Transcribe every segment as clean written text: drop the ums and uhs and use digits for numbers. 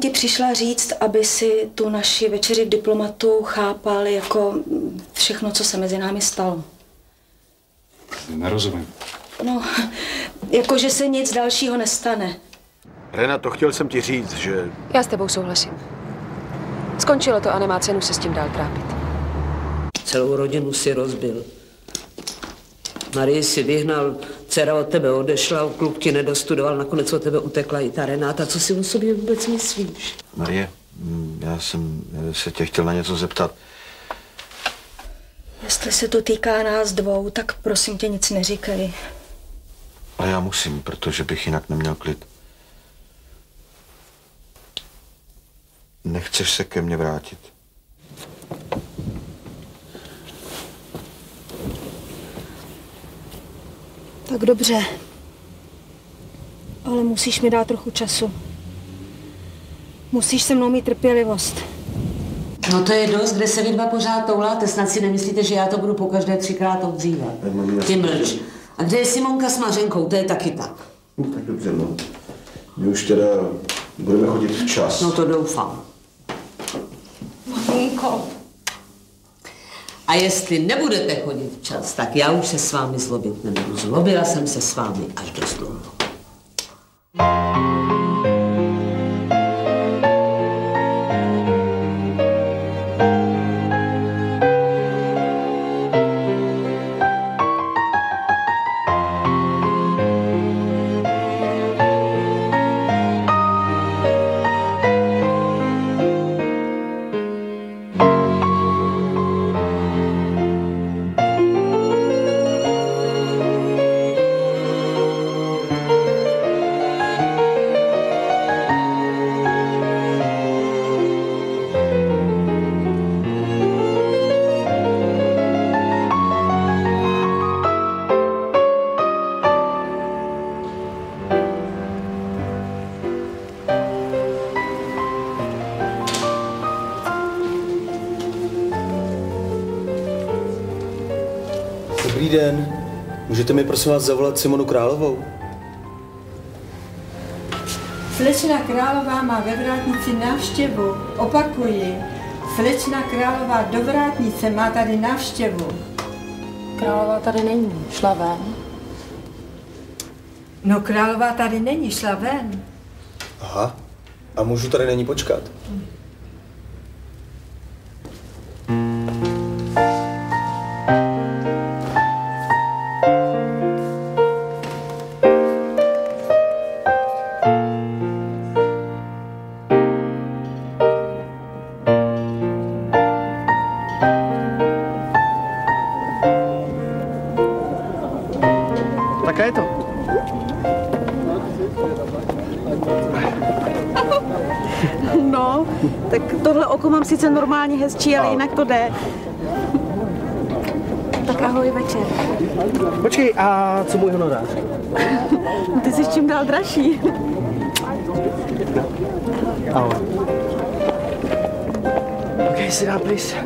ti přišla říct, aby si tu naši večeři v Diplomatu chápal jako všechno, co se mezi námi stalo. Nerozumím. No, jako že se nic dalšího nestane. Renato, chtěl jsem ti říct, že... Já s tebou souhlasím. Skončilo to a nemá cenu se s tím dál trápit. Celou rodinu si rozbil. Marii si vyhnal, dcera od tebe odešla, kluk ti nedostudoval, nakonec od tebe utekla i ta Renáta. Co si o sobě vůbec myslíš? Marie, já jsem se tě chtěl na něco zeptat. Jestli se to týká nás dvou, tak prosím tě nic neříkej. Ale já musím, protože bych jinak neměl klid. Nechceš se ke mně vrátit? Tak dobře. Ale musíš mi dát trochu času. Musíš se mnou mít trpělivost. No to je dost, kde se vy dva pořád touláte. Snad si nemyslíte, že já to budu pokaždé 3krát oddřívat. Ty mlč. A kde je Simonka s Mařenkou? To je taky tak. No, tak dobře, no. My už teda budeme chodit včas. No to doufám. Maminko. A jestli nebudete chodit včas, tak já už se s vámi zlobit nebudu. Zlobila jsem se s vámi až do dlouho. Dobrý den. Můžete mi prosím vás zavolat Simonu Královou? Slečna Králová má ve vrátnici návštěvu. Opakuji. Slečna Králová do vrátnice má tady návštěvu. Králová tady není, šla ven. No Králová tady není, šla ven. Aha. A můžu tady není počkat? Taká je to. No, tak tohle oko mám sice normálně hezčí, ale jinak to jde. Tak ahoj večer. Počkej, a co můj honorář? Ty jsi čím dál dražší. Ahoj. Okay, sit down, please.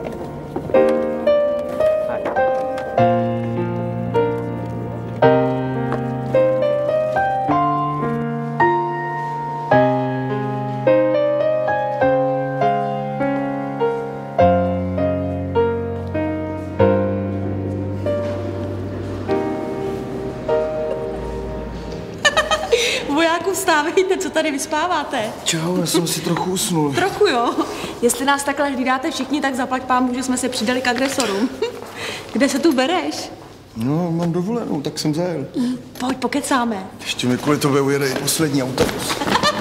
Vojáku, vstávejte, co tady vyspáváte? Čau, já jsem si trochu usnul. Trochu jo. Jestli nás takhle hlídáte všichni, tak zaplať pámu, že jsme se přidali k agresorům. Kde se tu bereš? No, mám dovolenou, tak jsem zajel. Pojď, pokecáme. Ještě mi kvůli tobě ujede i poslední autobus.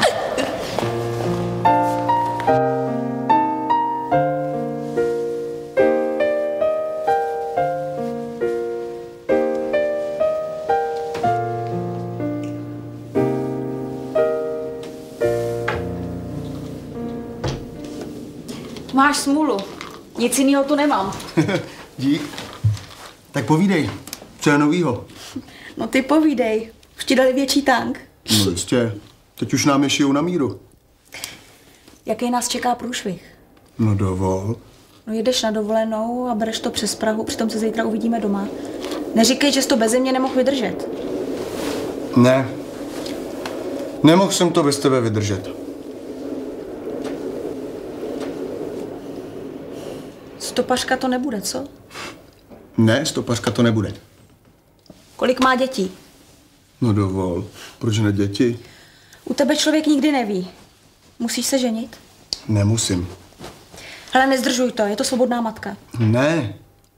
Máš smůlu. Nic jiného tu nemám. Dík. Tak povídej, co je novýho? No ty povídej. Už ti dali větší tank. No jistě. Teď už nám je šijou na míru. Jaký nás čeká průšvih? No dovol. No jedeš na dovolenou a bereš to přes Prahu, přitom se zítra uvidíme doma. Neříkej, že jsi to beze mě nemohl vydržet. Ne. Nemohl jsem to bez tebe vydržet. Stopařka to nebude, co? Ne, stopařka to nebude. Kolik má dětí? No dovol, proč ne děti? U tebe člověk nikdy neví. Musíš se ženit? Nemusím. Hele, nezdržuj to, je to svobodná matka. Ne.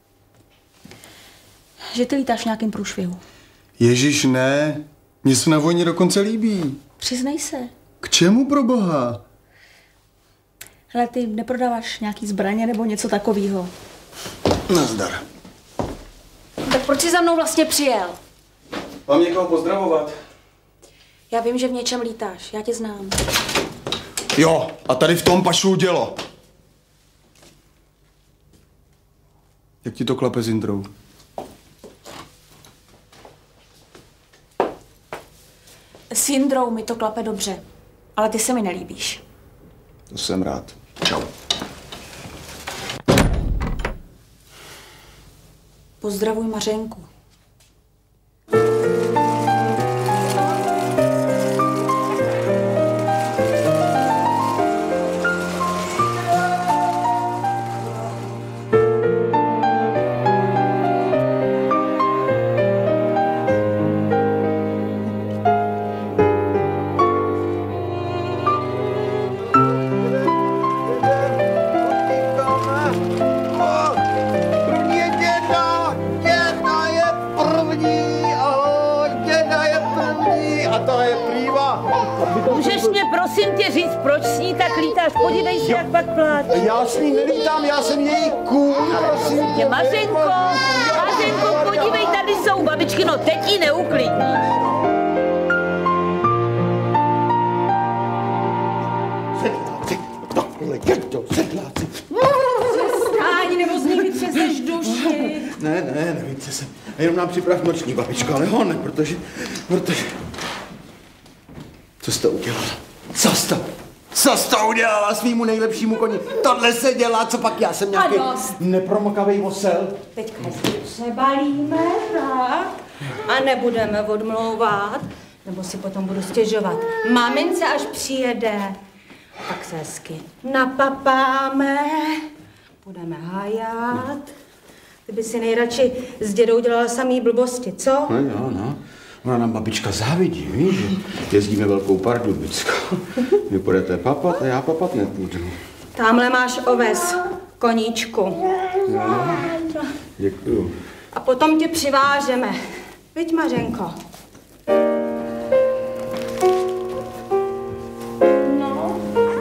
Že ty lítáš v nějakým průšvihu. Ježíš, ne. Mně se na vojně dokonce líbí. Přiznej se. K čemu, pro boha? Hele, ty neprodáváš nějaký zbraně nebo něco takového. Nazdar. Tak proč jsi za mnou vlastně přijel? Mám někoho pozdravovat. Já vím, že v něčem lítáš, já tě znám. Jo, a tady v tom pašu dělo. Jak ti to klape s Jindrou? S Jindrou mi to klape dobře, ale ty se mi nelíbíš. To jsem rád. Čau. Pozdravuj Mařenku. Můžeš mě prosím tě říct, proč s ní tak lítáš? Podívej se, jak pak pláče. Já s ní nelítám, já jsem její kůň, prosím tě. Mařenko, podívej, tady jsou babičky, no teď ji neuklidníš. Sedláci, takhle je to, sedláci. Ani nebo z ní vytřeseš duši. Ne, nevíte se. Jenom nám připrav noční, babičko, ale ho ne, protože... Co jsi to udělala? Co jsi to udělala svýmu nejlepšímu koni? Tohle se dělá, co pak já jsem nějaký nepromokavej osel. Teďka se balíme, tak? A nebudeme odmlouvat, nebo si potom budu stěžovat. Mamince, až přijede, tak se hezky napapáme, budeme hajat. Ty by si nejradši s dědou dělala samý blbosti, co? No jo, no. Ona nám babička závidí, víš, že jezdíme velkou Pardubickou. Vy půjdete papat a já papat nepůjdu. Támhle máš oves, koníčku. No, děkuju. A potom tě přivážeme. Viď, Mařenko? No.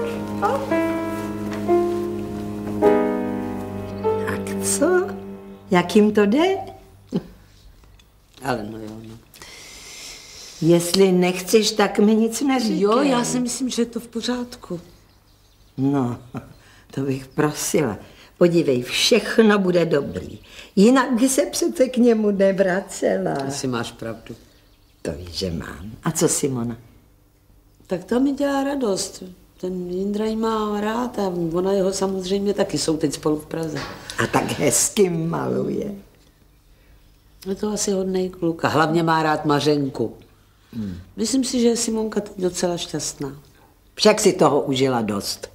Tak co? Jak jim to jde? Ale no jo, no. Jestli nechceš, tak mi nic neříkej. Jo, já si myslím, že je to v pořádku. No, to bych prosila. Podívej, všechno bude dobrý. Jinak by se přece k němu nevracela. Asi máš pravdu. To víš, že mám. A co Simona? Tak to mi dělá radost. Ten Jindra jí má rád a ona jeho samozřejmě taky, jsou teď spolu v Praze. A tak hezky maluje. Je to asi hodnej kluk a hlavně má rád Mařenku. Myslím si, že je Simonka teď docela šťastná. Však si toho užila dost.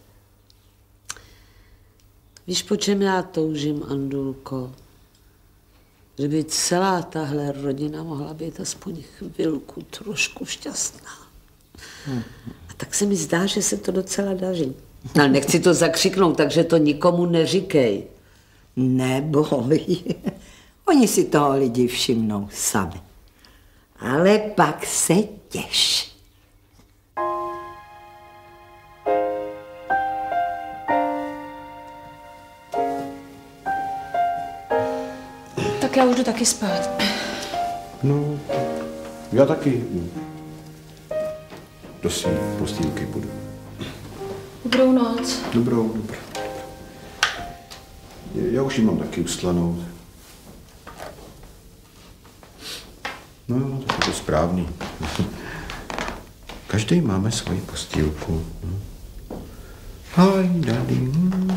Víš, po čem já toužím, Andulko? Že by celá tahle rodina mohla být aspoň chvilku trošku šťastná. A tak se mi zdá, že se to docela daří. Ale nechci to zakřiknout, takže to nikomu neříkej. Neboj. Oni si toho lidi všimnou sami. Ale pak se těš. Tak já už jdu taky spát. No, já taky. Do svý postýlky budu. Dobrou noc. Dobrou. Já už ji mám taky ustlanou. No, tak je to správný. Každý máme svoji postýlku. Hi, daddy.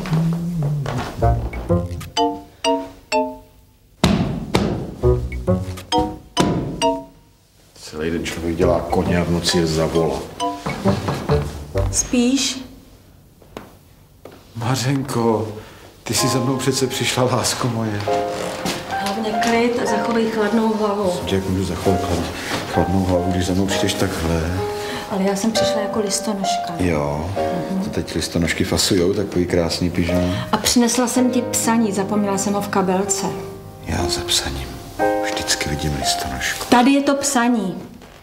Celý den člověk dělá koně a v noci je zavolá. Spíš? Mařenko, Ty jsi za mnou přece přišla, lásko moje. Hlavně klid a zachovej chladnou hlavu. Jak můžu zachovat chladnou hlavu, když za mnou přijdeš takhle? Ale já jsem přišla jako listonoška. Jo, to teď listonožky fasujou, takový krásný pyžam. A přinesla jsem ti psaní, zapomněla jsem ho v kabelce. Já za psaním vždycky vidím listonožku. Tady je to psaní.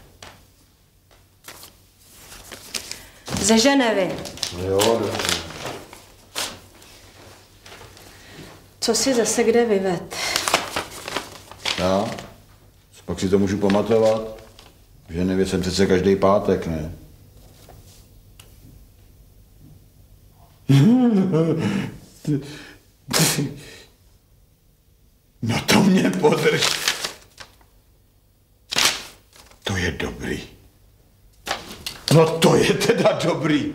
Ze Ženevy. Jo, dobře. Co si zase kde vyved? Já? Pak si to můžu pamatovat. V Ženevě jsem přece každý pátek, ne? No to mě podrž. To je dobrý. No to je teda dobrý.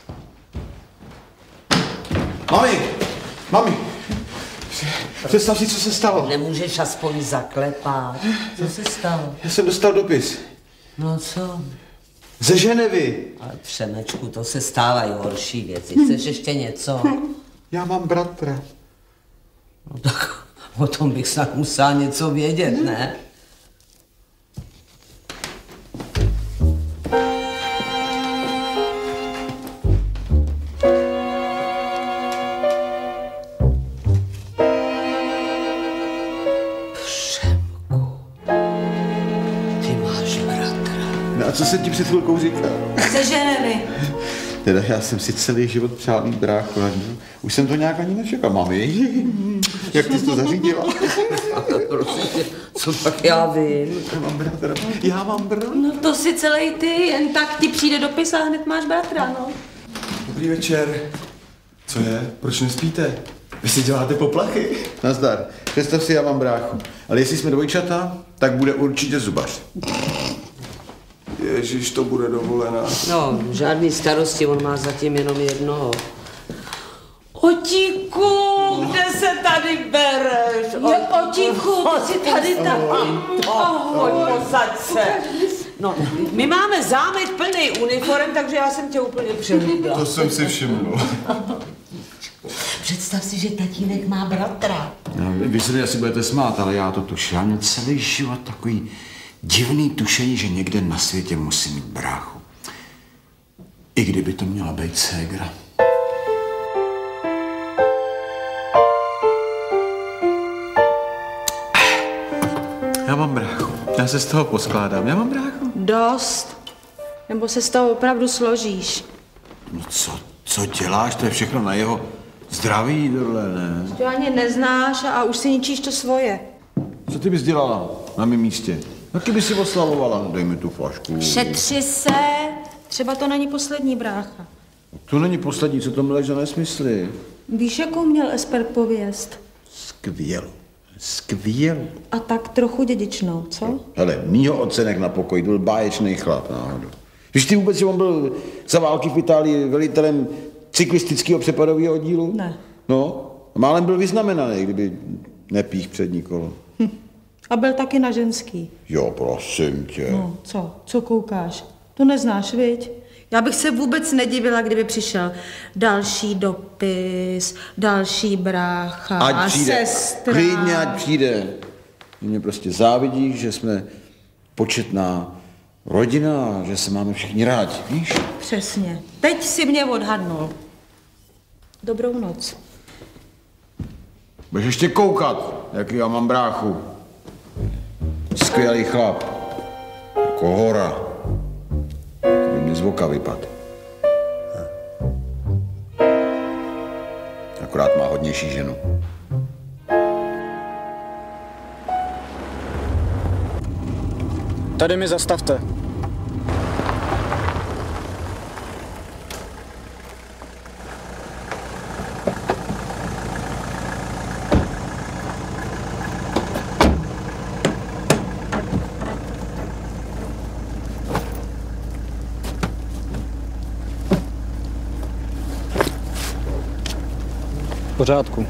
Mami, představ si, co se stalo. Nemůžeš aspoň zaklepat. Co se stalo? Já jsem dostal dopis. No co? Ze Ženevy. Ale Přemečku, to se stávají horší věci. Chceš ještě něco? Já mám bratra. No tak o tom bych snad musela něco vědět, ne? Co jsem ti před chvilkou říkal? Ze Ženevy. Teda já jsem si celý život přál mít bráchu. Už jsem to nějak ani nečekal, mami. Jak ty jsi to zařídila? Prosím, co tak já vím? Já mám bratra. No to si celý ty, jen tak ti přijde dopis a hned máš bratra, no. Dobrý večer. Co je? Proč nespíte? Vy si děláte poplachy. Nazdar. Představ si, já mám bráchu. Ale jestli jsme dvojčata, tak bude určitě zubař. Ježiš, to bude dovolená. No, žádný starosti, on má zatím jenom jednoho. Otíku, kde se tady bereš? Otíku, ty jsi tady taky. Ahoj, posaď se. No, my máme zámek plný uniform, takže já jsem tě úplně přehlídla. To jsem si všiml. Představ si, že tatínek má bratra. No, vy se asi budete smát, ale já to tuším. Já měl celý život takový divný tušení, že někde na světě musí mít bráchu. I kdyby to měla být ségra. Já mám bráchu. Já se z toho poskládám. Já mám bráchu. Dost. Nebo se z toho opravdu složíš. No co děláš? To je všechno na jeho zdraví, tohle, ne? To ani neznáš a už si ničíš to svoje. Co ty bys dělala na mém místě? Taky by si oslavovala. Dej mi tu flašku. Šetři se. Třeba to není poslední brácha. To není poslední, co to mleš za nesmysly. Víš, jakou měl Esper pověst? Skvělou. Skvělou. A tak trochu dědičnou, co? Hele, mýho otce nech na pokoj, byl báječný chlap náhodou. Víš ty vůbec, že on byl za války v Itálii velitelem cyklistického přepadového oddílu? Ne. No, málem byl vyznamenaný, kdyby nepích přední kolo. A byl taky na ženský. Jo, prosím tě. No, co? Co koukáš? To neznáš, viď? Já bych se vůbec nedivila, kdyby přišel další dopis, další brácha Ať přijde. Sestra. Klidně, ať přijde. Mě prostě závidí, že jsme početná rodina a že se máme všichni rádi, víš? Přesně. Teď si mě odhadnul. Dobrou noc. Budeš ještě koukat, jaký já mám bráchu. Skvělý chlap. Jako hora. To by mě z voka vypad. Akorát má hodnější ženu. Tady mi zastavte. V pořádku.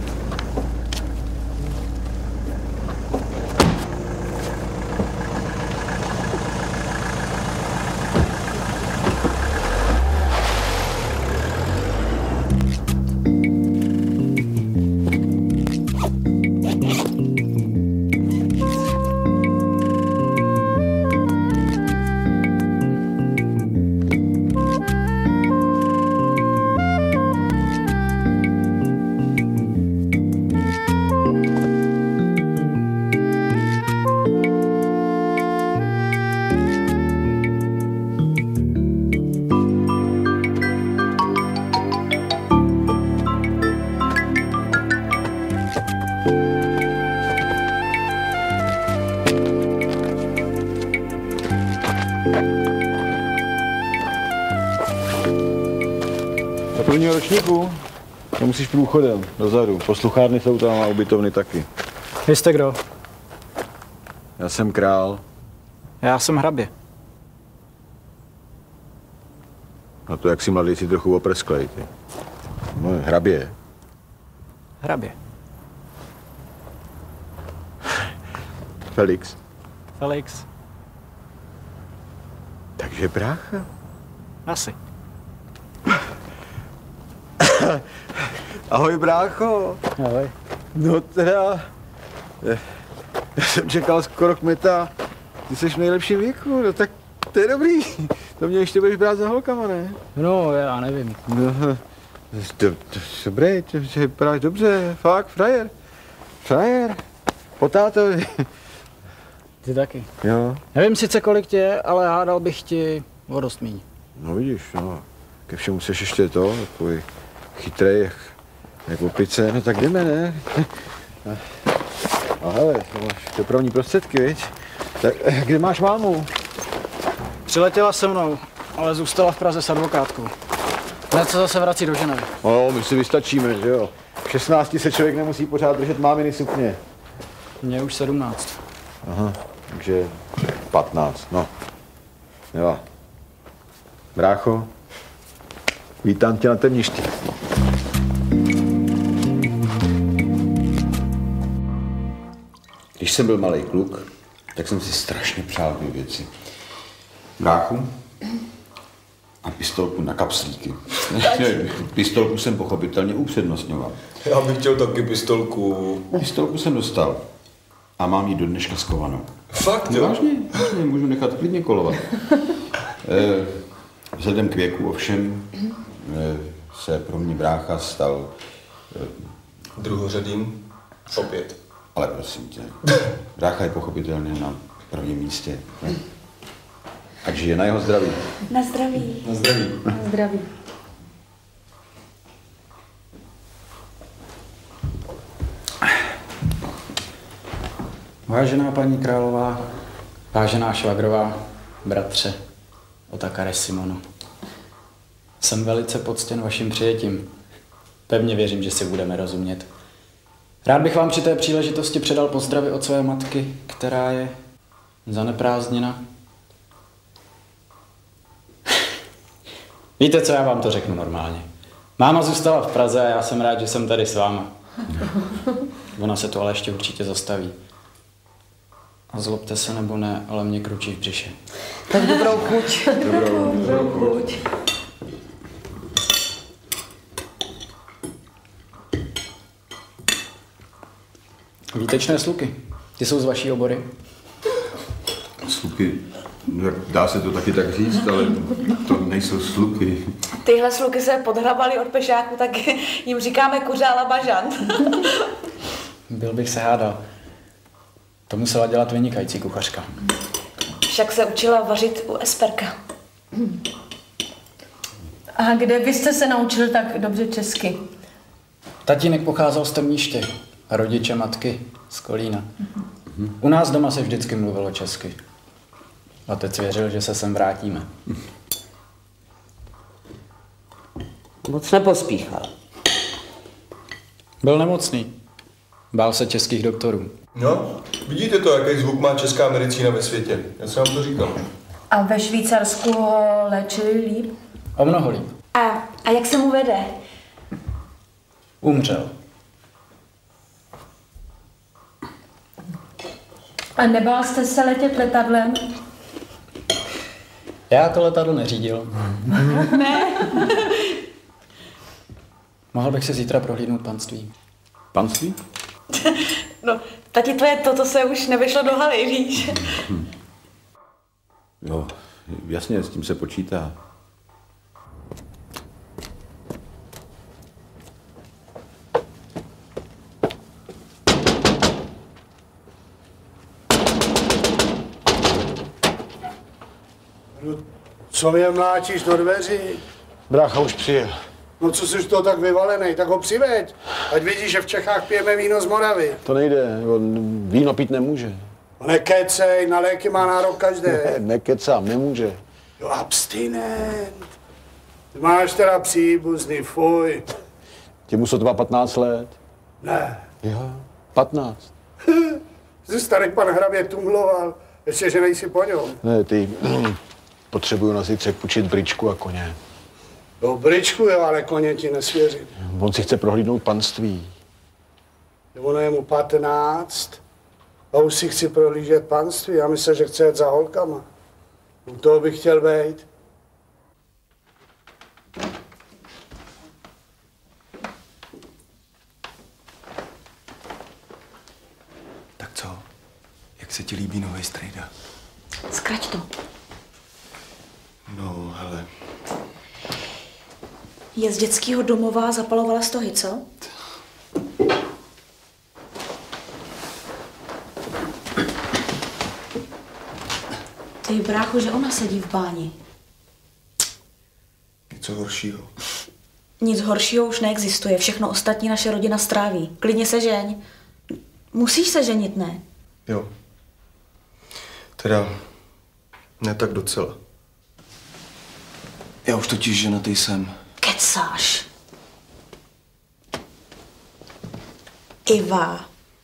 Prvního ročníku nemusíš průchodem dozadu. Posluchárny jsou tam a ubytovny taky. Vy jste kdo? Já jsem král. Já jsem hrabě. No to jak si mladý si trochu oprsklej, ty. No, hrabě. Hrabě. Felix. Felix. Takže brácha? Asi. Ahoj, brácho. Ahoj. No teda, já jsem čekal skoro kmeta. Ty jsi v nejlepším věku, no tak to je dobrý. To mě ještě budeš brát za holkama, ne? No, já nevím. No, dobrý, že vypadáš dobře, fakt, frajer. Frajer. Po tátovi. Ty taky. Jo. Nevím sice, kolik tě je, ale hádal bych ti o dost míň. No vidíš, no. Ke všemu seš ještě to, takový chytrej, jak opice, no tak jdeme, ne? A hele, to máš dopravní prostředky, viď? Tak kde máš mámu? Přiletěla se mnou, ale zůstala v Praze s advokátkou. Hned se zase vrací do Ženevy. No, my si vystačíme, že jo? V 16 se člověk nemusí pořád držet máminy sukně. Mně už 17. Aha, takže 15, no. Jo. Brácho, vítám tě na temništi. Když jsem byl malý kluk, tak jsem si strašně přál dvě věci. Bráchu a pistolku na kapslíky. Pistolku jsem pochopitelně upřednostňoval. Já bych chtěl taky pistolku. Pistolku jsem dostal a mám ji do dneška skovanou. Fakt, jo? Vážně, můžu nechat klidně kolovat. Vzhledem k věku ovšem se pro mě brácha stal druhořadým opět. Ale prosím tě, brácha je pochopitelně na prvním místě. Ať žije na jeho zdraví. Na zdraví. Na zdraví. Na zdraví. Vážená paní králová, vážená švagrová, bratře, Otakare Simono. Jsem velice poctěn vaším přijetím. Pevně věřím, že si budeme rozumět. Rád bych vám při té příležitosti předal pozdravy od své matky, která je zaneprázdněna. Víte co, já vám to řeknu normálně. Máma zůstala v Praze a já jsem rád, že jsem tady s váma. Ona se to ale ještě určitě zastaví. A zlobte se nebo ne, ale mě kručí v břiše. Tak dobrou chuť. Dobrou chuť. Výtečné sluky. Ty jsou z vaší obory? Sluky, dá se to taky tak říct, ale to nejsou sluky. Tyhle sluky se podhrabaly od pešáku, tak jim říkáme kuřála bažant. Byl bych se hádal. To musela dělat vynikající kuchařka. Však se učila vařit u Esperka. A kde byste se naučil tak dobře česky? Tatínek pocházel z Temniště a rodiče matky z Kolína. U nás doma se vždycky mluvilo česky. Otec věřil, že se sem vrátíme. Moc nepospíchal. Byl nemocný. Bál se českých doktorů. No, vidíte to, jaký zvuk má česká medicína ve světě. Já jsem vám to říkal. A ve Švýcarsku ho léčili líp? O mnoho líp. A jak se mu vede? Umřel. A nebál jste se letět letadlem? Já to letadlo neřídil. Ne. Mohl bych se zítra prohlídnout panství. Panství? No, tati, to se už nevyšlo do haly, víš? Jo, jasně, s tím se počítá. Co mě mlátíš do dveří? Brácha už přijel. No co jsi to tak vyvalený, tak ho přiveď. Ať vidíš, že v Čechách pijeme víno z Moravy. To nejde, on víno pít nemůže. Nekecej, na léky má nárok každý. Nekecám, nemůže. Jo, abstinent. Máš teda příbuzný, fuj. Ti mu sotva 15 let. Ne. Jo, 15. Zůstanek pan hrabě tumloval, ještě, že nejsi po něm. Ne, ty potřebuju na zítřek půjčit bričku a koně. No, bričku jo, ale koně ti nesvěřím. On si chce prohlídnout panství. Ono je mu 15 a už si chci prohlížet panství. Já myslím, že chce jet za holkama. U toho bych chtěl být. Tak co? Jak se ti líbí nový strejda? Zkrať to. No, hele. Je z dětského domova a zapalovala stohy, co? Ty brácho, že ona sedí v báni. Něco horšího. Nic horšího už neexistuje. Všechno ostatní naše rodina stráví. Klidně se žeň. Musíš se ženit, ne? Jo. Teda, ne tak docela. Já už totiž ženatý jsem. Kecáš. Iva,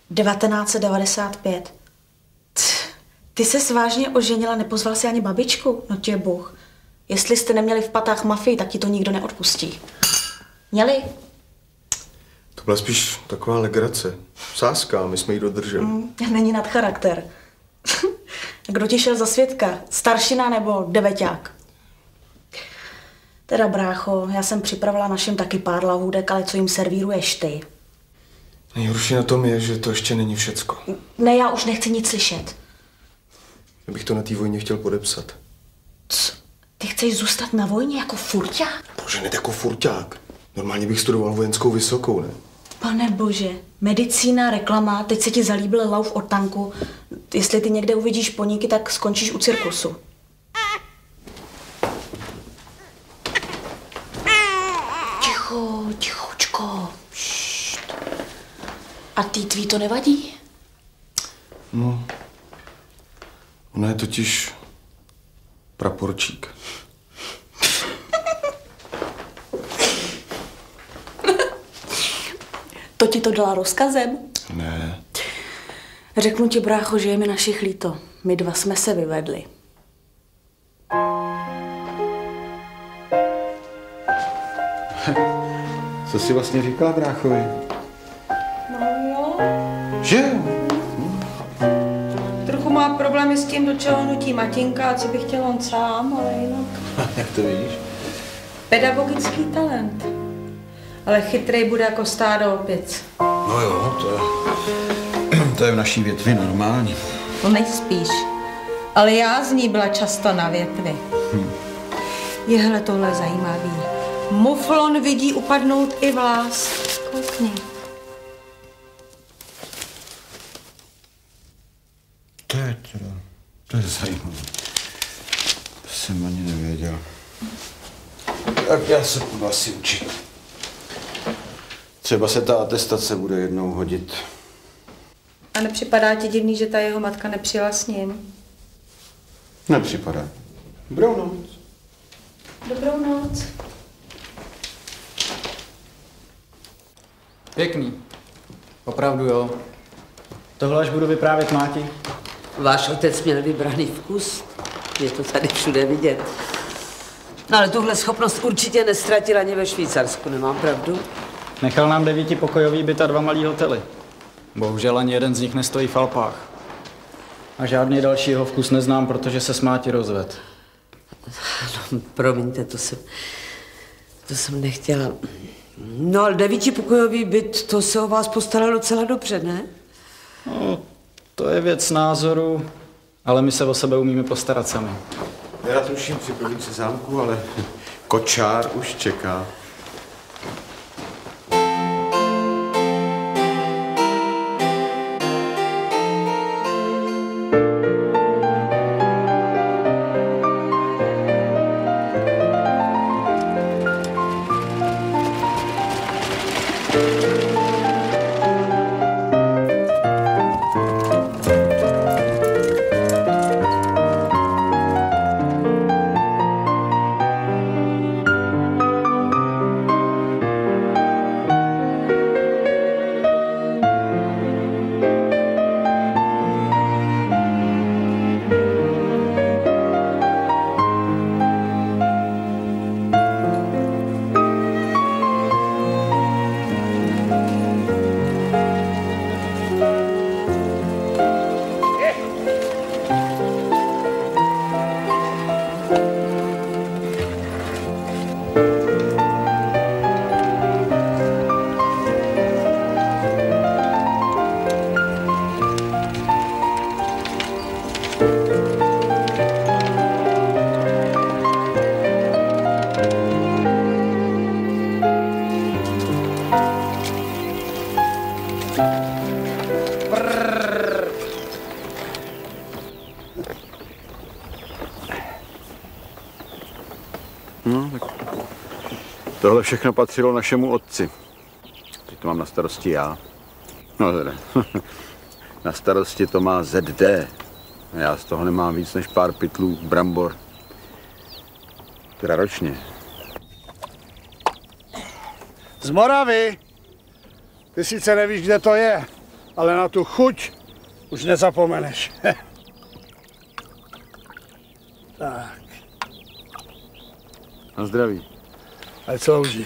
1995. Ty ses vážně oženila, nepozval si ani babičku? No tě Bůh. Jestli jste neměli v patách mafii, tak ti to nikdo neodpustí. Měli? To byla spíš taková legrace. Sázka, my jsme ji dodrželi. Není nad charakter. Kdo ti šel za svědka? Staršina nebo deveťák? Teda brácho, já jsem připravila našim taky pár lahůdek, ale co jim servíruješ ty? Nejhorší na tom je, že to ještě není všecko. Ne, já už nechci nic slyšet. Já bych to na té vojně chtěl podepsat. Co? Ty chceš zůstat na vojně jako furťák? Bože, ne jako furťák. Normálně bych studoval vojenskou vysokou, ne? Pane bože, medicína, reklama, teď se ti zalíbil lauf od tanku. Jestli ty někde uvidíš poníky, tak skončíš u cirkusu. Ticho, tichučko. Št. A ty tví to nevadí? No, ona je totiž praporčík. To ti to dala rozkazem? Ne. Řeknu ti, brácho, že je mi našich líto. My dva jsme se vyvedli. Co jsi vlastně říkala bráchovi? No jo. Že? Trochu má problémy s tím, do čeho nutí matinka a co by chtěl on sám, ale jinak. Jak to vidíš? Pedagogický talent. Ale chytrý bude jako stádo opic. No jo, to je v naší větvi normální. No nejspíš. Ale já z ní byla často na větvi. Jehle, tohle je zajímavý. Muflon vidí upadnout i vlás. Koukni. To je zajímavé. To jsem ani nevěděl. Tak já se budu asi učit. Třeba se ta atestace bude jednou hodit. A nepřipadá ti divný, že ta jeho matka nepřijela s ním? Nepřipadá. Dobrou noc. Dobrou noc. Pěkný. Opravdu jo. Tohle až budu vyprávět Máti. Váš otec měl vybraný vkus. Je to tady všude vidět. No ale tuhle schopnost určitě nestratil ani ve Švýcarsku, nemám pravdu? Nechal nám 9pokojový byt a 2 malý hotely. Bohužel ani jeden z nich nestojí v Alpách. A žádný další jeho vkus neznám, protože se s Máti rozved. No, promiňte, to jsem nechtěla. No ale 9pokojový byt, to se o vás postaralo docela dobře, ne? No, to je věc názoru, ale my se o sebe umíme postarat sami. Já tuším při provinci zámku, ale kočár už čeká. Tohle všechno patřilo našemu otci. Teď to mám na starosti já. No teda, na starosti to má ZD. Já z toho nemám víc než pár pytlů brambor. Teda ročně. Z Moravy. Ty sice nevíš, kde to je, ale na tu chuť už nezapomeneš. Tak. Na zdraví. Ať slouží.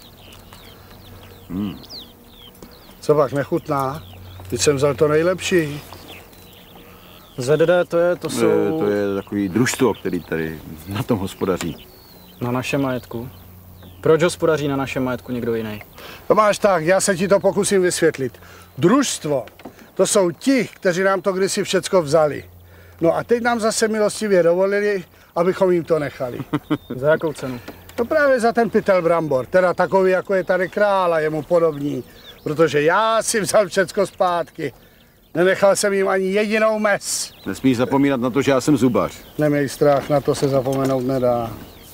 Co pak, nechutná? Teď jsem vzal to nejlepší. ZD to jsou... To je takový družstvo, který tady na tom hospodaří. Na našem majetku? Proč hospodaří na našem majetku někdo jiný? To máš tak, já se ti to pokusím vysvětlit. Družstvo, to jsou ti, kteří nám to kdysi všecko vzali. No a teď nám zase milostivě dovolili, abychom jim to nechali. Za jakou cenu? No právě za ten pytel brambor, teda takový, jako je tady král a jemu podobní. Protože já si vzal všecko zpátky. Nenechal jsem jim ani jedinou mes. Nesmíš zapomínat na to, že já jsem zubař. Neměj strach, na to se zapomenout nedá.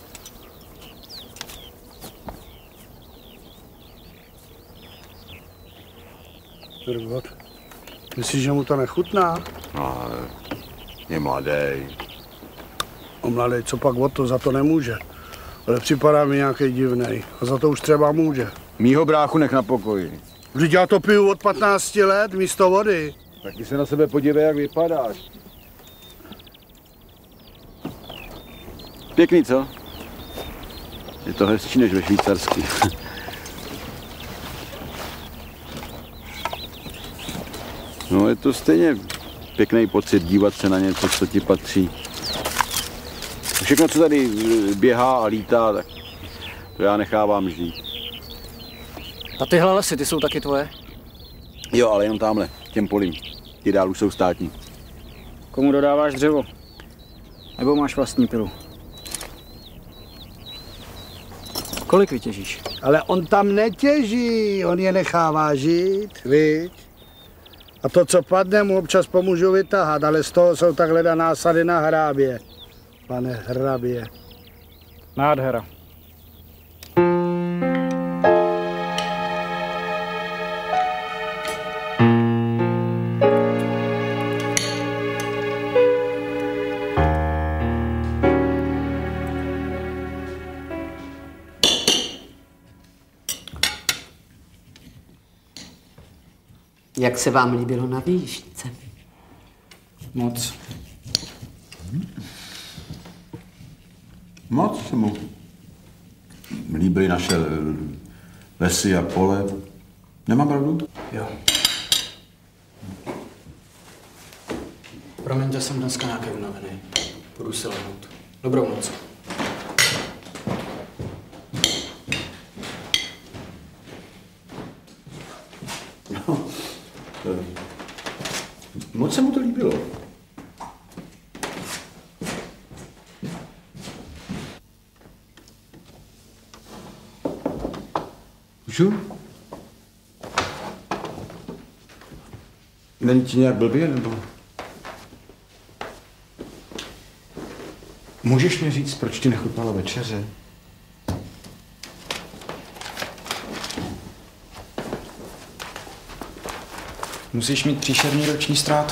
Myslíš, že mu to nechutná? No, ale je mladý. O mladý, co pak o to, za to nemůže. Ale připadá mi nějaký divnej. A za to už třeba může. Mýho bráchu nech na pokoji. Vždyť já to piju od 15 let místo vody. Taky se na sebe podívej, jak vypadáš. Pěkný, co? Je to hezčí než ve Švýcarsku. No, je to stejně pěkný pocit dívat se na něco, co ti patří. Všechno, co tady běhá a lítá, tak to já nechávám žít. A tyhle lesy, ty jsou taky tvoje? Jo, ale jenom tamhle, těm polím. Ty dál už jsou státní. Komu dodáváš dřevo? Nebo máš vlastní pilu? Kolik vytěžíš? Ale on tam netěží, on je nechává žít, viď? A to, co padne, mu občas pomůžu vytahat, ale z toho jsou takhle násady na hrábě. Pane hrabě. Nádhera. Jak se vám líbilo na výšce? Moc. Moc se mu líbily naše lesy a pole. Nemám pravdu? Jo. Promiňte, jsem dneska nějaký unavený. Půjdu si lehnout. Dobrou noc. Moc se mu to líbilo. Můžu? Není ti nějak blbě, nebo? Můžeš mi říct, proč ti nechutnala večeře? Musíš mít příšerný roční ztráty.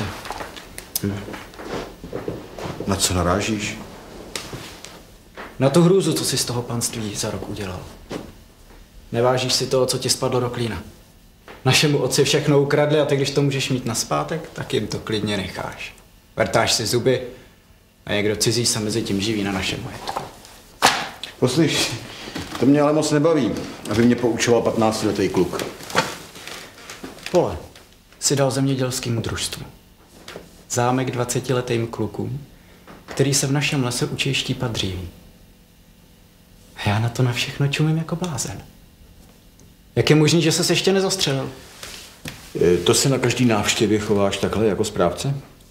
Na co narážíš? Na tu hrůzu, co jsi z toho panství za rok udělal. Nevážíš si toho, co ti spadlo do klína. Našemu otci všechno ukradli a ty, když to můžeš mít nazpátek, tak jim to klidně necháš. Vrtáš si zuby a někdo cizí se mezi tím živí na našem majetku. Poslyš, to mě ale moc nebaví, aby mě poučoval 15letý kluk. Pole si dal zemědělskému družstvu. Zámek 20letým klukům, který se v našem lese učí štípat dříví. A já na to na všechno čumím jako blázen. Jak je možný, že ses ještě nezastřelil? To se na každý návštěvě chováš takhle jako správce?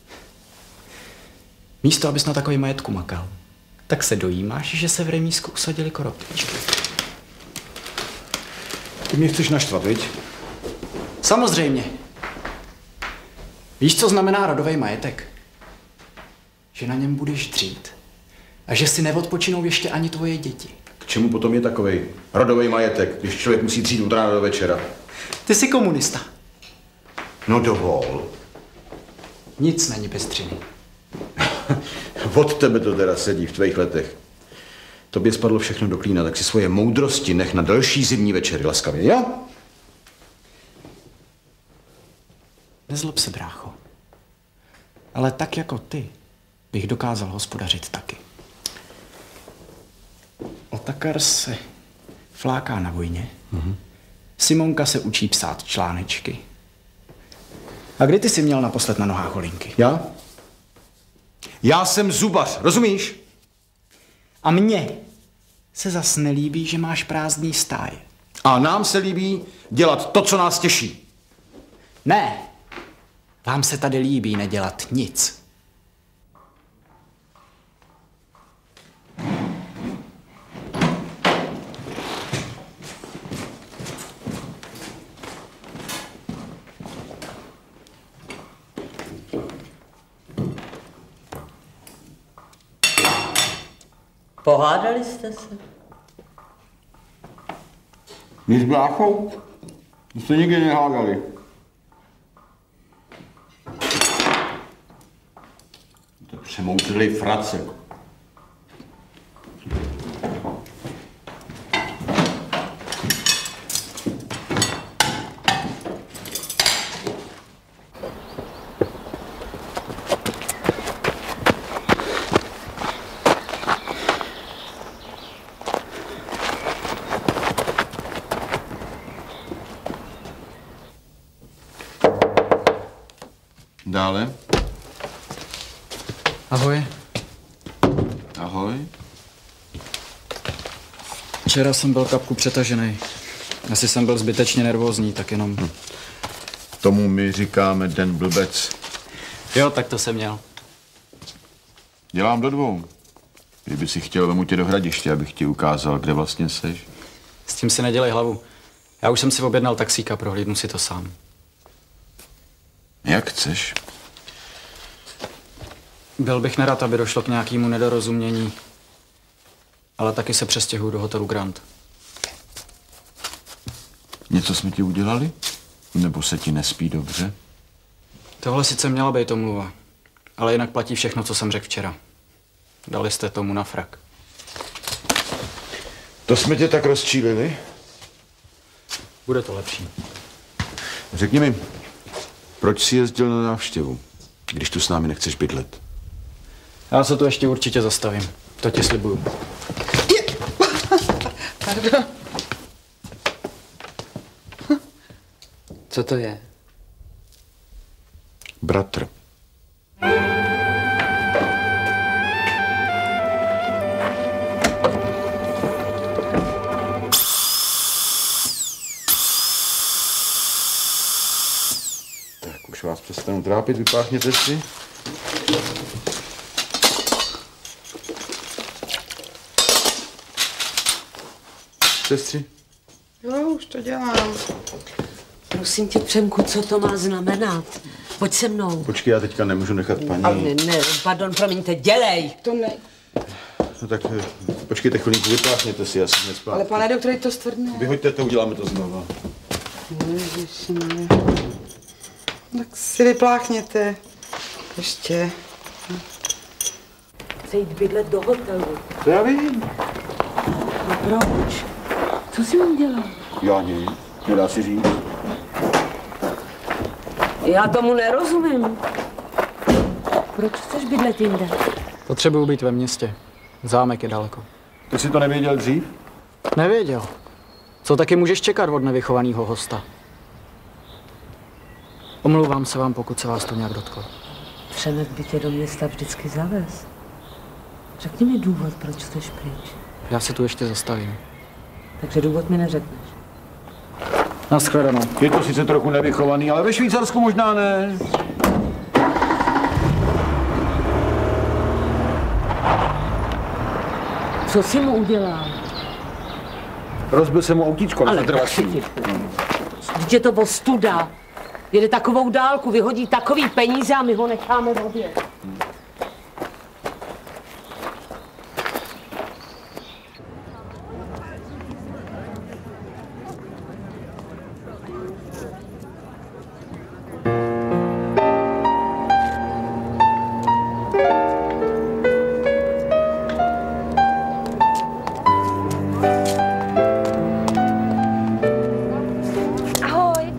Místo, abys na takový majetku makal, tak se dojímáš, že se v remísku usadili koropničky. Ty mě chceš naštvat, viď? Samozřejmě. Víš, co znamená rodový majetek? Že na něm budeš dřít a že si neodpočinou ještě ani tvoje děti. K čemu potom je takovej rodový majetek, když člověk musí třít od rána do večera? Ty jsi komunista. No dovol. Nic není bez dřiny. Od tebe to teda sedí v tvých letech. Tobě spadlo všechno do klína, tak si svoje moudrosti nech na další zimní večery laskavě, jo? Nezlob se, brácho. Ale tak jako ty bych dokázal hospodařit taky. Otakar se fláká na vojně. Simonka se učí psát článečky. A kdy ty jsi měl naposled na nohách holinky? Já? Já jsem zubař, rozumíš? A mně se zas nelíbí, že máš prázdný stáje. A nám se líbí dělat to, co nás těší. Ne, vám se tady líbí nedělat nic. Pohádali jste se? My s bráchou? My se nikdy nehádali. To přemoudrlý fracek. Dále. Ahoj. Ahoj. Včera jsem byl kapku přetažený. Asi jsem byl zbytečně nervózní, tak jenom... Tomu my říkáme den blbec. Jo, tak to jsem měl. Dělám do dvou. Kdyby si chtěl, vemu tě do Hradiště, abych ti ukázal, kde vlastně seš. S tím si nedělej hlavu. Já už jsem si objednal taxíka, prohlídnu si to sám. Jak chceš. Byl bych nerad, aby došlo k nějakému nedorozumění. Ale taky se přestěhuju do hotelu Grand. Něco jsme ti udělali? Nebo se ti nespí dobře? Tohle sice měla být omluva, ale jinak platí všechno, co jsem řekl včera. Dali jste tomu na frak. To jsme tě tak rozčílili? Bude to lepší. Řekni mi, proč jsi jezdil na návštěvu, když tu s námi nechceš bydlet? Já se tu ještě určitě zastavím. To ti slibuju. Pardon. Co to je? Bratr. Tak už vás přestanu trápit, vypáchněte si. Sestři? Jo, už to dělám. Prosím tě, Přemku, co to má znamenat? Pojď se mnou. Počkej, já teďka nemůžu nechat paní. Ale ne, pardon, promiňte, dělej. To ne. No tak počkejte chvilinku, vypáchněte si, já jsem nespál. Ale pane doktore, to stvrdne. Vyhoďte to, uděláme to znova. Ježišmarja. Tak si vypláchněte. Ještě. Chce jít bydlet do hotelu. To já vím. No proč? Co jsi mu dělal? Já nic, nedá si říct. Já tomu nerozumím. Proč chceš bydlet jinde? Potřebuju být ve městě. Zámek je daleko. Ty jsi to nevěděl dřív? Nevěděl. Co taky můžeš čekat od nevychovaného hosta? Omlouvám se vám, pokud se vás to nějak dotklo. Přemek by tě do města vždycky zavez. Řekni mi důvod, proč chceš pryč. Já se tu ještě zastavím. Takže důvod mi neřekneš. Naschledanou. Je to sice trochu nevychovaný, ale ve Švýcarsku možná ne. Co jsi mu udělal? Rozbil jsem mu autíčko na Ale zatrvačení. Vždyť je to ostuda. Jede takovou dálku, vyhodí takový peníze a my ho necháme v obě.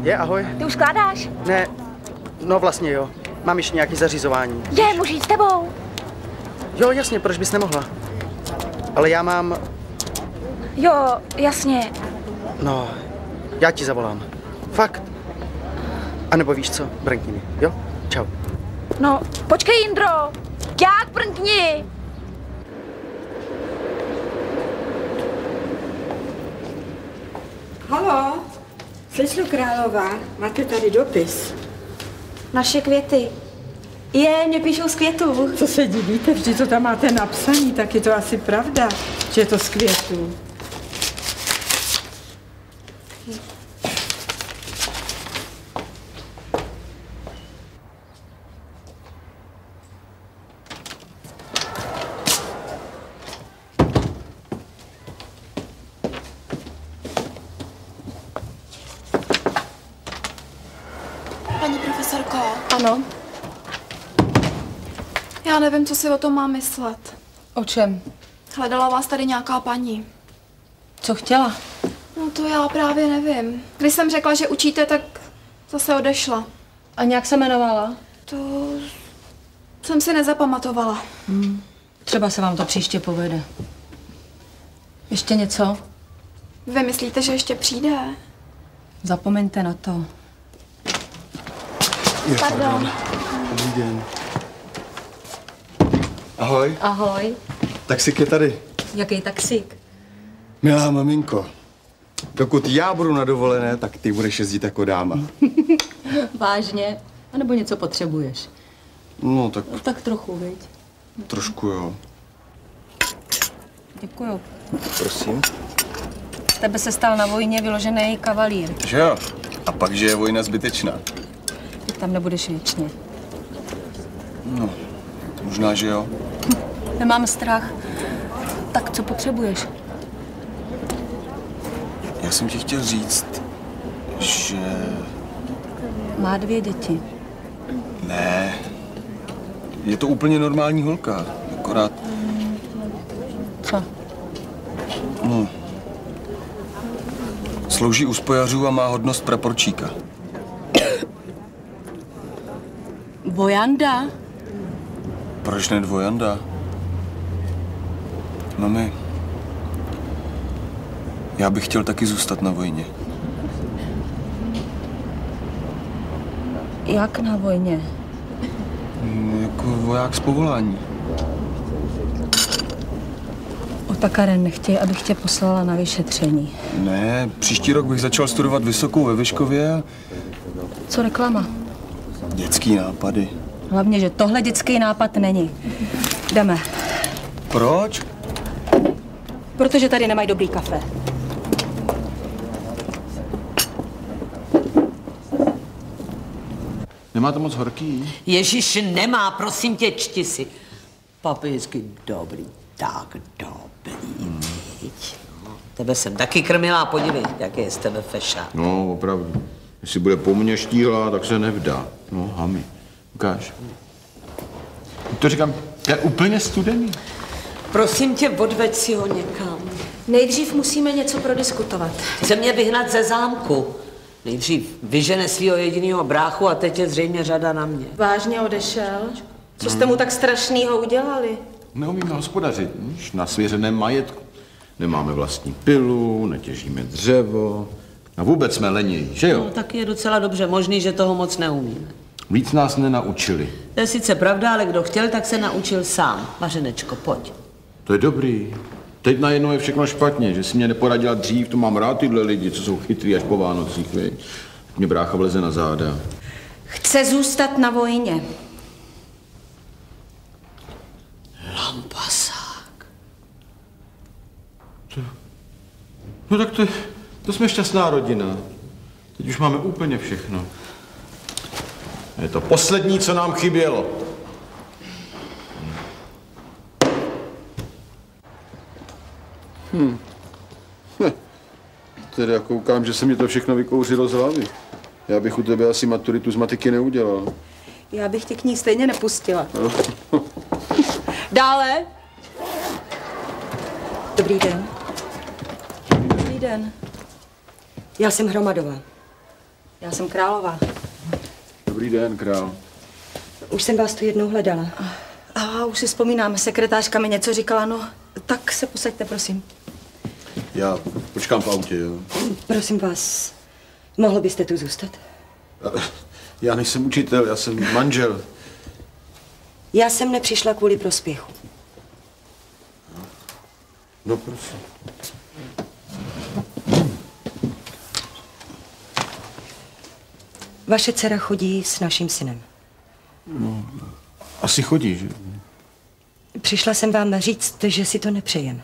ahoj. Ty už skládáš? Ne, no vlastně jo. Mám ještě nějaké zařizování. Můžu jít s tebou. Jo, jasně, proč bys nemohla? Ale já mám... Jo, jasně. No, já ti zavolám. Fakt. A nebo víš co, brnkni mi, jo? Čau. No, počkej, Jindro. Jak brnkni? Halo, slečno Králová, máte tady dopis. Naše květy. Mě píšou z květů. Co se divíte, vždyť to tam máte napsaný, tak je to asi pravda, že je to z květů. Paní profesorko. Ano. Já nevím, co si o tom mám myslet. O čem? Hledala vás tady nějaká paní. Co chtěla? No to já právě nevím. Když jsem řekla, že učíte, tak zase odešla. A nějak se jmenovala? To jsem si nezapamatovala. Třeba se vám to příště povede. Ještě něco? Vy myslíte, že ještě přijde? Zapomeňte na to. Pardon. Dobrý den. Ahoj. Ahoj. Taxík je tady. Jaký taxík? Milá maminko, dokud já budu na dovolené, tak ty budeš jezdit jako dáma. Vážně? A nebo něco potřebuješ? No tak No, tak trochu, viď? trošku jo. Děkuju. Prosím. Z tebe se stal na vojně vyložený kavalír. Že jo? A pak, že je vojna zbytečná. Ty tam nebudeš věčně. No, možná, že jo. Nemám strach. Tak co potřebuješ? Já jsem ti chtěl říct, že... Má 2 děti. Ne. Je to úplně normální holka. Akorát... Co? No. Slouží u spojařů a má hodnost praporčíka. Vojanda? Proč ne dvojanda? Mami, já bych chtěl taky zůstat na vojně. Jak na vojně? Jako voják z povolání. Otakaren nechtějí, abych tě poslala na vyšetření. Ne, příští rok bych začal studovat vysokou ve Vyškově a... Co reklama? Dětský nápady. Hlavně, že tohle dětský nápad není. Jdeme. Proč? Protože tady nemají dobrý kafe. Nemá to moc horký? Ježíš, nemá, prosím tě, čti si. Papíčky dobrý, tak dobrý, viď. Tebe jsem taky krmila, podívej, jak je z tebe feša. No, opravdu. Jestli bude po mně štíhlá, tak se nevdá. No, hami. Ukáž. To říkám, to je úplně studený. Prosím tě, odveď si ho někam. Nejdřív musíme něco prodiskutovat. Chce mě vyhnat ze zámku. Nejdřív vyžene svého jediného bráchu a teď je zřejmě řada na mě. Vážně odešel? Co jste mu tak strašnýho udělali? Neumíme hospodařit, víš, na svěřeném majetku. Nemáme vlastní pilu, netěžíme dřevo. A vůbec jsme leněji, že jo? No, tak je docela dobře možný, že toho moc neumíme. Víc nás nenaučili. To je sice pravda, ale kdo chtěl, tak se naučil sám. Mařenečko, pojď. To je dobrý. Teď najednou je všechno špatně, že si mě neporadila dřív, to mám rád tyhle lidi, co jsou chytrý až po Vánocích, viď? Mě brácha vleze na záda. Chce zůstat na vojně. Lampasák. No tak to jsme šťastná rodina. Teď už máme úplně všechno. Je to poslední, co nám chybělo. Teda koukám, že se mi to všechno vykouřilo z hlavy. Já bych u tebe asi maturitu z matiky neudělal. Já bych tě k ní stejně nepustila. Dále. Dobrý den. Dobrý den. Já jsem Hromadová. Já jsem Králová. Dobrý den, král. Už jsem vás tu jednou hledala. A už si vzpomínám, sekretářka mi něco říkala, no, tak se posaďte, prosím. Já počkám v autě, jo. Prosím vás, mohl byste tu zůstat? Já nejsem učitel, já jsem manžel. Já jsem nepřišla kvůli prospěchu. No, prosím. Vaše dcera chodí s naším synem. No, asi chodí, že? Přišla jsem vám říct, že si to nepřejeme.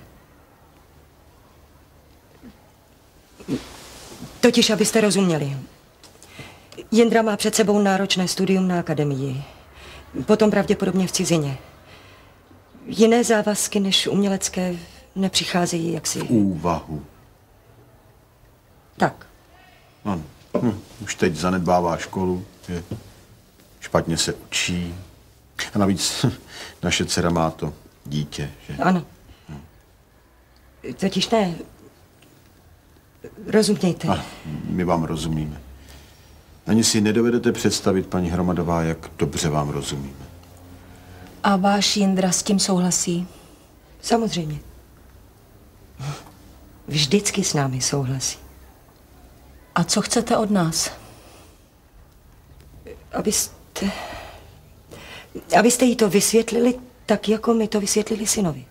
Totiž, abyste rozuměli. Jindra má před sebou náročné studium na akademii. Potom pravděpodobně v cizině. Jiné závazky než umělecké nepřicházejí jaksi... V úvahu. Tak. Ano. Už teď zanedbává školu, že špatně se učí. A navíc naše dcera má to dítě, že? Ano. Totiž ne. Rozumějte. A my vám rozumíme. Ani si nedovedete představit, paní Hromadová, jak dobře vám rozumíme. A váš Jindra s tím souhlasí? Samozřejmě. Vždycky s námi souhlasí. A co chcete od nás? Abyste jí to vysvětlili tak, jako my to vysvětlili synovi.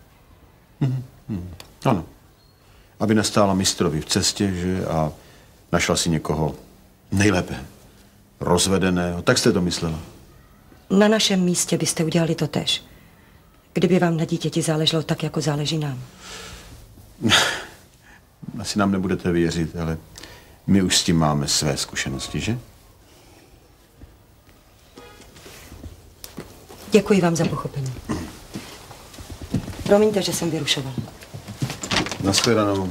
Ano. Aby nestála mistrovi v cestě, že? A našla si někoho nejlépe rozvedeného. Tak jste to myslela? Na našem místě byste udělali to též. Kdyby vám na dítěti záleželo tak, jako záleží nám. Asi nám nebudete věřit, ale my už s tím máme své zkušenosti, že? Děkuji vám za pochopení. Promiňte, že jsem vyrušovala. Nashledanou.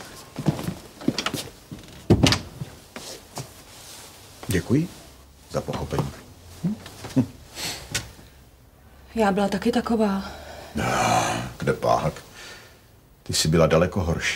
Děkuji za pochopení. Já byla taky taková. Kde páhak? Ty jsi byla daleko horší.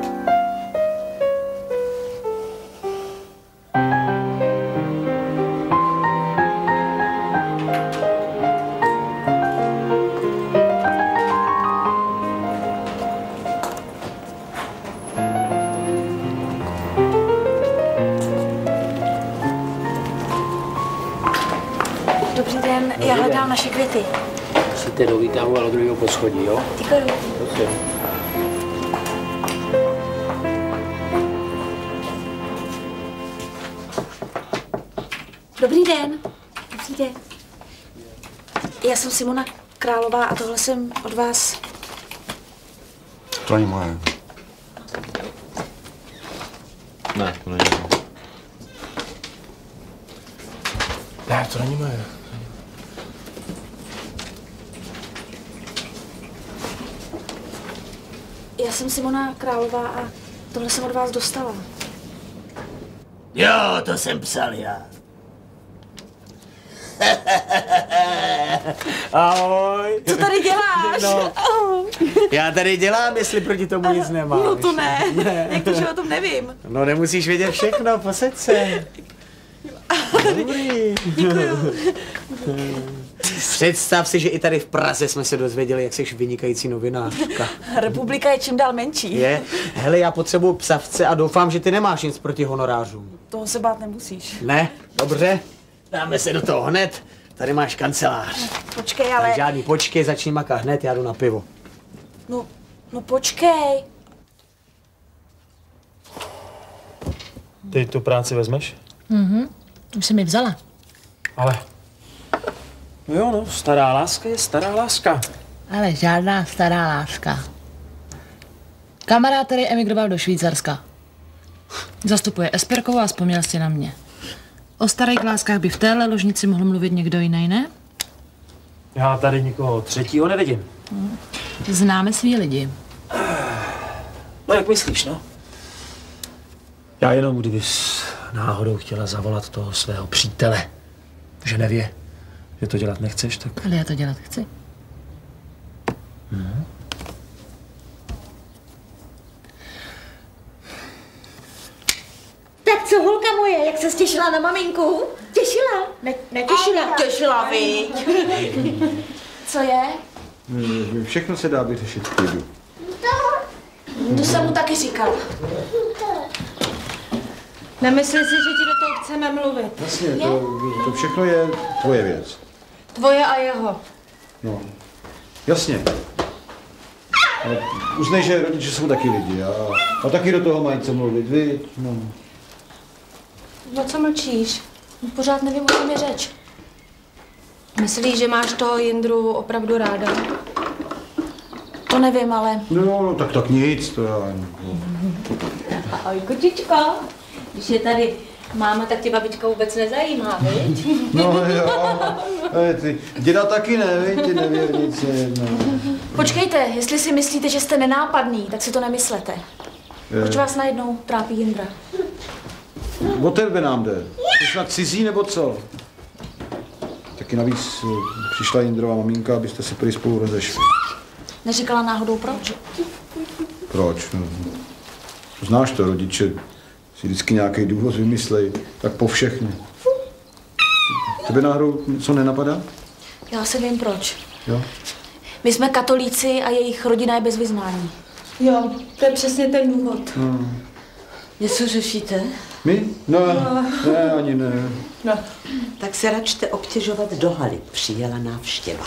Dobrý den, já hledám naše květy. Musíte do výtahu a do druhého poschodí, jo? Děkuji. Prosím. Dobrý den. Dobrý den. Já jsem Simona Králová a tohle jsem od vás. To není moje. Ne, to není moje. Ne, to není moje. Já jsem Simona Králová a tohle jsem od vás dostala. Jo, to jsem psal já. Ahoj. Co tady děláš? No. Já tady dělám, jestli proti tomu nic nemáš. No to ne. Jak to, že o tom nevím? No nemusíš vědět všechno, posaď se. Dobrý. Děkuju. Představ si, že i tady v Praze jsme se dozvěděli, jak jsi vynikající novinářka. Republika je čím dál menší. Je? Hele, já potřebuju psavce a doufám, že ty nemáš nic proti honorářům. Toho se bát nemusíš. Ne? Dobře. Dáme se do toho hned. Tady máš kancelář. Počkej, ale... Tak žádný počkej, začni makat hned, já jdu na pivo. No počkej. Ty tu práci vezmeš? Už jsem mi vzala. Ale... No jo, no, stará láska je stará láska. Ale žádná stará láska. Kamarád, který emigroval do Švýcarska. Zastupuje Esperkovou a vzpomněl si na mě. O starých láskách by v téhle ložnici mohl mluvit někdo jiný, ne? Já tady nikoho třetího nevidím. Známe svý lidi. No jak myslíš, no? Já jenom, kdybys náhodou chtěla zavolat toho svého přítele, že nevě, že to dělat nechceš, tak... Ale já to dělat chci. Tak co, holka, Holka moje, jak se těšila na maminku? Těšila? Netěšila? Těšila, viď? Co je? Všechno se dá vyřešit v klidu. To jsem mu taky říkala. Nemyslí si, že ti do toho chceme mluvit. Jasně, to všechno je tvoje věc. Tvoje a jeho. No, jasně. Ale uznej, že rodiče jsou taky lidi a taky do toho mají co mluvit, vy? No. No co mlčíš? Pořád nevím, o čem je řeč. Myslíš, že máš toho Jindru opravdu ráda? To nevím, ale... No, tak nic, to já... Ahoj, kočičko. Když je tady máma, tak tě babička vůbec nezajímá, viď? No jo, ty děda taky ne, viď, ty nevěrnice jedna. Počkejte, jestli si myslíte, že jste nenápadný, tak si to nemyslete. Proč vás najednou trápí Jindra? O tebe nám jde. Jsi snad cizí nebo co? Taky navíc přišla Jindrova maminka, abyste se prý spolu rozešli. Neříkala náhodou proč? Proč? No, znáš to, rodiče si vždycky nějaký důvod vymyslej, tak po všechny. Tebe náhodou něco nenapadá? Já si vím proč. Jo? My jsme katolíci a jejich rodina je bez vyznání. Jo, to je přesně ten důvod. Něco řešíte? My? No, ne, ani ne. No. Tak se račte obtěžovat do haly. Přijela návštěva.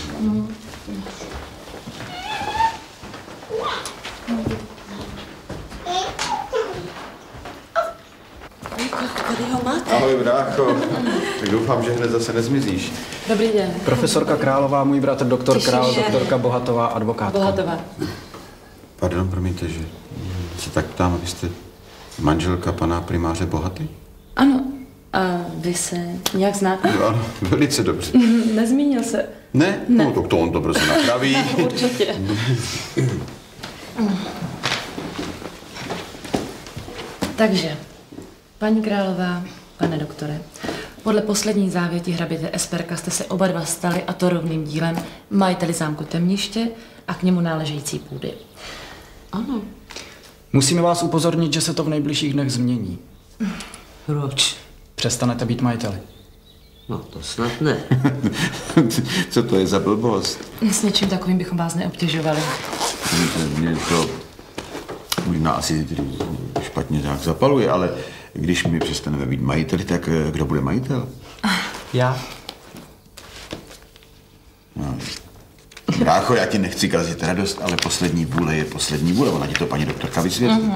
Tady ho máte. Ahoj, brácho. Tak doufám, že hned zase nezmizíš. Dobrý den. Profesorka Králová, můj bratr doktor Těší Král, se. doktorka Bohatová, advokátka. Bohatová. Pardon, promiňte, že se tak ptám, vy jste manželka pana primáře Bohaty? Ano. A vy se nějak znáte? Jo, ano, velice dobře. Nezmínil se. Ne? No, tak to on to brzo napraví. Určitě. Takže, paní Králová, pane doktore, podle poslední závěti hraběte Esperka jste se oba dva stali, a to rovným dílem, majiteli zámku Temniště a k němu náležející půdy. Ano. Musíme vás upozornit, že se to v nejbližších dnech změní. Proč? Přestanete být majiteli. No, to snad ne. Co to je za blbost? S něčím takovým bychom vás neobtěžovali. Mě to možná asi špatně nějak zapaluje, ale když my přestaneme být majiteli, tak kdo bude majitel? Já. No. Brácho, já ti nechci kazit radost, ale poslední vůle je poslední vůle. Ona ti to paní doktorka vysvětlí.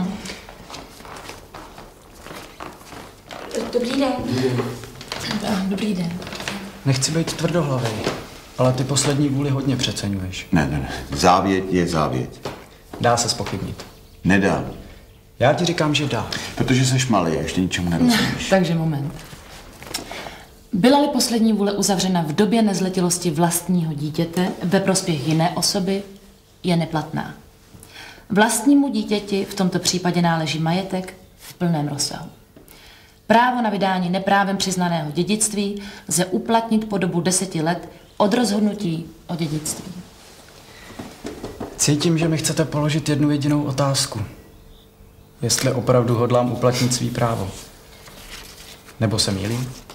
Dobrý den. Dobrý den. Nechci být tvrdohlavý, ale ty poslední vůli hodně přeceňuješ. Ne. Závěť je závěť. Dá se zpochybnit. Nedá. Já ti říkám, že dá. Protože seš malý a ještě ničemu nerozumíš. Takže moment. Byla-li poslední vůle uzavřena v době nezletilosti vlastního dítěte ve prospěch jiné osoby, je neplatná. Vlastnímu dítěti v tomto případě náleží majetek v plném rozsahu. Právo na vydání neprávem přiznaného dědictví lze uplatnit po dobu 10 let od rozhodnutí o dědictví. Cítím, že mi chcete položit jednu jedinou otázku. Jestli opravdu hodlám uplatnit svý právo. Nebo se mýlím?